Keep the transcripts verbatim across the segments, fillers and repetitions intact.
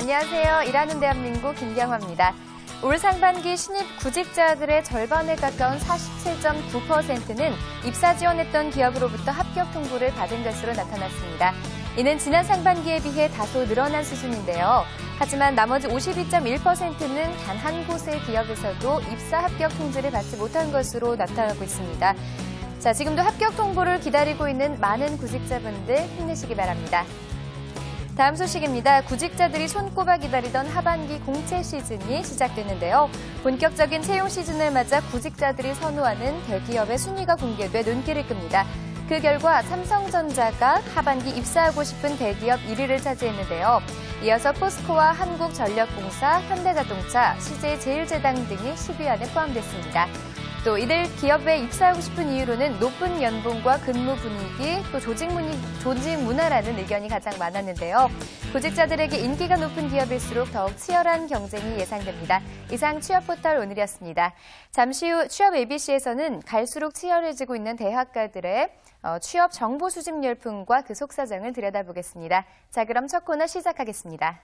안녕하세요. 일하는 대한민국 김경화입니다. 올 상반기 신입 구직자들의 절반에 가까운 사십칠 점 구 퍼센트는 입사 지원했던 기업으로부터 합격 통보를 받은 것으로 나타났습니다. 이는 지난 상반기에 비해 다소 늘어난 수준인데요. 하지만 나머지 오십이 점 일 퍼센트는 단 한 곳의 기업에서도 입사 합격 통지를 받지 못한 것으로 나타나고 있습니다. 자, 지금도 합격 통보를 기다리고 있는 많은 구직자분들 힘내시기 바랍니다. 다음 소식입니다. 구직자들이 손꼽아 기다리던 하반기 공채 시즌이 시작됐는데요. 본격적인 채용 시즌을 맞아 구직자들이 선호하는 대기업의 순위가 공개돼 눈길을 끕니다. 그 결과 삼성전자가 하반기 입사하고 싶은 대기업 일 위를 차지했는데요. 이어서 포스코와 한국전력공사, 현대자동차, 씨제이제일제당 등이 십 위 안에 포함됐습니다. 또 이들 기업에 입사하고 싶은 이유로는 높은 연봉과 근무 분위기, 또 조직, 문이, 조직 문화라는 의견이 가장 많았는데요. 구직자들에게 인기가 높은 기업일수록 더욱 치열한 경쟁이 예상됩니다. 이상 취업 포털 오늘이었습니다. 잠시 후 취업 에이비씨에서는 갈수록 치열해지고 있는 대학가들의 어, 취업 정보 수집 열풍과 그 속사정을 들여다보겠습니다. 자, 그럼 첫 코너 시작하겠습니다.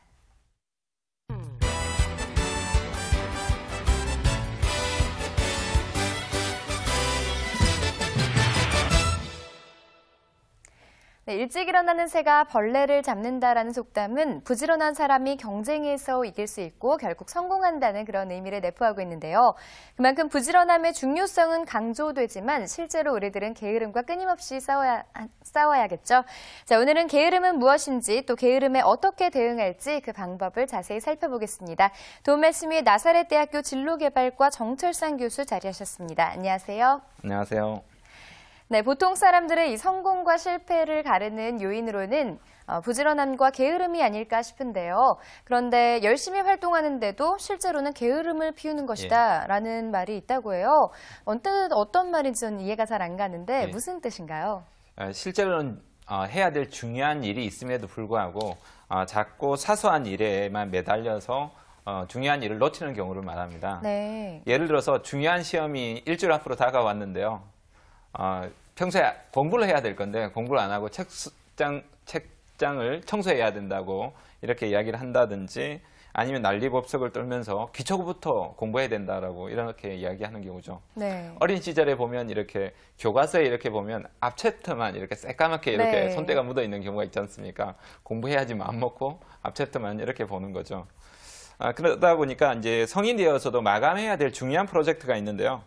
네, 일찍 일어나는 새가 벌레를 잡는다라는 속담은 부지런한 사람이 경쟁에서 이길 수 있고 결국 성공한다는 그런 의미를 내포하고 있는데요. 그만큼 부지런함의 중요성은 강조되지만 실제로 우리들은 게으름과 끊임없이 싸워야, 싸워야겠죠. 자, 오늘은 게으름은 무엇인지 또 게으름에 어떻게 대응할지 그 방법을 자세히 살펴보겠습니다. 도움 말씀 위해 나사렛대학교 진로개발과 정철상 교수 자리하셨습니다. 안녕하세요. 안녕하세요. 네, 보통 사람들의 이 성공과 실패를 가르는 요인으로는 어, 부지런함과 게으름이 아닐까 싶은데요. 그런데 열심히 활동하는데도 실제로는 게으름을 피우는 것이다 예. 라는 말이 있다고 해요. 어떤, 어떤 말인지 저는 이해가 잘 안 가는데 예. 무슨 뜻인가요? 실제로는 어, 해야 될 중요한 일이 있음에도 불구하고 어, 작고 사소한 일에만 매달려서 어, 중요한 일을 놓치는 경우를 말합니다. 네. 예를 들어서 중요한 시험이 일주일 앞으로 다가왔는데요. 어, 평소에 공부를 해야 될 건데 공부를 안 하고 책장, 책장을 청소해야 된다고 이렇게 이야기를 한다든지 아니면 난리법석을 떨면서 기초부터 공부해야 된다라고 이렇게 이야기하는 경우죠. 네. 어린 시절에 보면 이렇게 교과서에 이렇게 보면 앞 챕터만 이렇게 새까맣게 이렇게 네. 손때가 묻어 있는 경우가 있지 않습니까? 공부해야지 마음 먹고 앞 챕터만 이렇게 보는 거죠. 아, 그러다 보니까 이제 성인 되어서도 마감해야 될 중요한 프로젝트가 있는데요.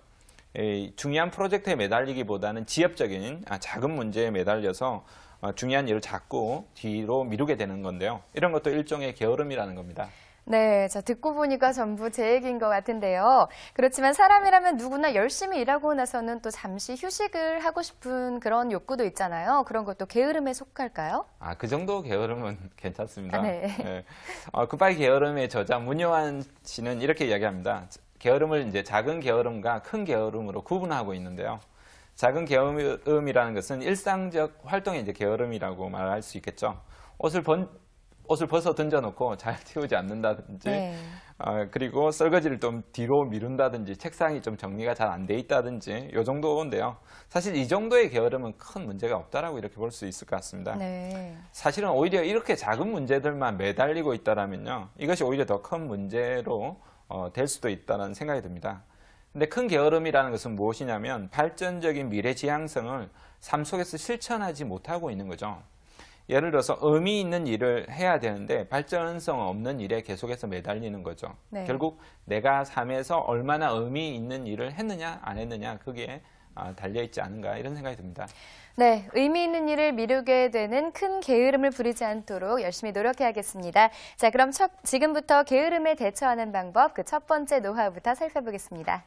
중요한 프로젝트에 매달리기보다는 지엽적인 작은 문제에 매달려서 중요한 일을 자꾸 뒤로 미루게 되는 건데요. 이런 것도 일종의 게으름이라는 겁니다. 네, 자, 듣고 보니까 전부 제 얘기인 것 같은데요. 그렇지만 사람이라면 누구나 열심히 일하고 나서는 또 잠시 휴식을 하고 싶은 그런 욕구도 있잖아요. 그런 것도 게으름에 속할까요? 아, 그 정도 게으름은 괜찮습니다. 아, 네. 네. 어, 굿바이 게으름의 저자 문효한 씨는 이렇게 이야기합니다. 게으름을 이제 작은 게으름과 큰 게으름으로 구분하고 있는데요. 작은 게으름이라는 것은 일상적 활동의 이제 게으름이라고 말할 수 있겠죠. 옷을 번, 옷을 벗어 던져놓고 잘 튀우지 않는다든지, 네. 어, 그리고 설거지를 좀 뒤로 미룬다든지, 책상이 좀 정리가 잘 안 돼 있다든지, 이 정도인데요. 사실 이 정도의 게으름은 큰 문제가 없다라고 이렇게 볼 수 있을 것 같습니다. 네. 사실은 오히려 이렇게 작은 문제들만 매달리고 있다라면요, 이것이 오히려 더 큰 문제로 어, 될 수도 있다는 생각이 듭니다. 근데 큰 게으름이라는 것은 무엇이냐면 발전적인 미래 지향성을 삶 속에서 실천하지 못하고 있는 거죠. 예를 들어서 의미 있는 일을 해야 되는데 발전성 없는 일에 계속해서 매달리는 거죠. 네. 결국 내가 삶에서 얼마나 의미 있는 일을 했느냐 안 했느냐 그게 달려있지 않은가 이런 생각이 듭니다. 네, 의미 있는 일을 미루게 되는 큰 게으름을 부리지 않도록 열심히 노력해야겠습니다. 자, 그럼 첫, 지금부터 게으름에 대처하는 방법, 그 첫 번째 노하우부터 살펴보겠습니다.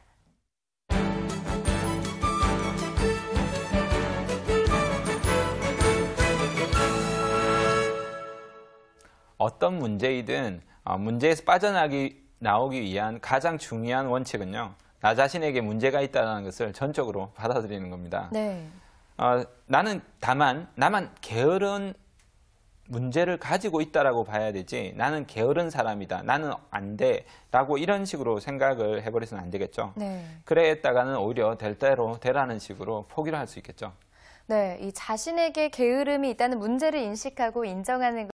어떤 문제이든 문제에서 빠져나기 나오기 위한 가장 중요한 원칙은요. 나 자신에게 문제가 있다는 것을 전적으로 받아들이는 겁니다. 네. 어, 나는 다만 나만 게으른 문제를 가지고 있다라고 봐야 되지 나는 게으른 사람이다. 나는 안 돼. 라고 이런 식으로 생각을 해버려서는 안 되겠죠. 네. 그랬다가는 오히려 될 대로 되라는 식으로 포기를 할 수 있겠죠. 네, 이 자신에게 게으름이 있다는 문제를 인식하고 인정하는